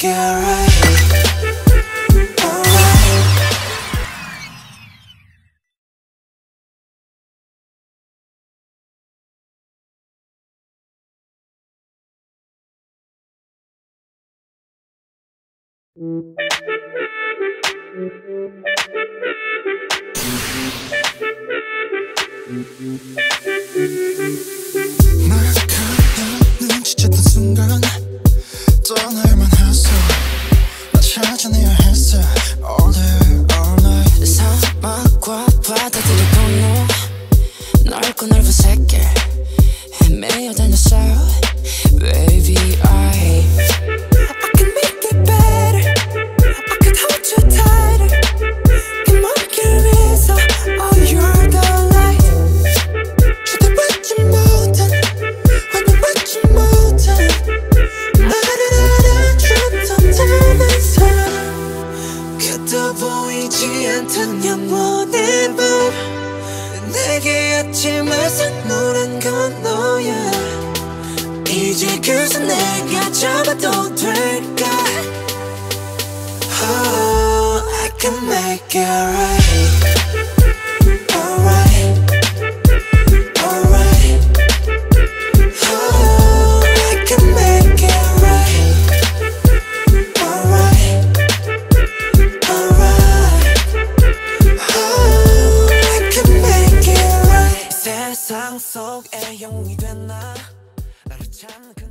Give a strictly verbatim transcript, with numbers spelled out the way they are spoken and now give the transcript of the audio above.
make it right. 날 그냥 눈치챘던 순간 떠날만 했어. 나 찾아내야 했어. All day all night. 사막과 바다들의 건너 넓고 넓은 새길 헤매어 다녔어. Baby I I can make it better. I can hold you tighter. 그 머릿길 위에서 Oh you're the light. 쳐다보지 못한 환영받지 못한 나를 알아줬던 다른 사람. 그도 보이지 않던 영원의 밤 내게 아침을 선물한 건 너야. 이제 그새 내가 잡아도 될까? Oh, I can make it right. Alright, alright. Oh, I can make it right. Alright, alright. Oh, I can make it right. 세상 속에 영웅이 됐나? 나를 찾는